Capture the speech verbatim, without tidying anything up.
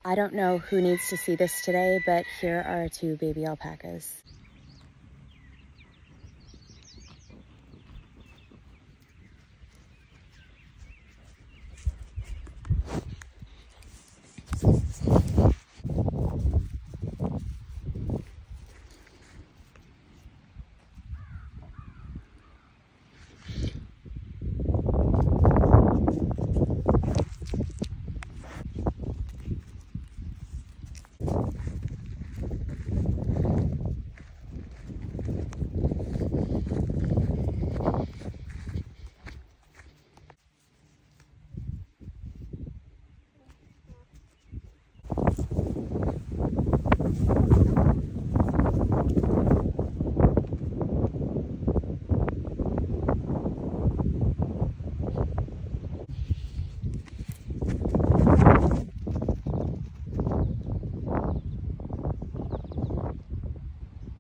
I don't know who needs to see this today, but here are two baby alpacas.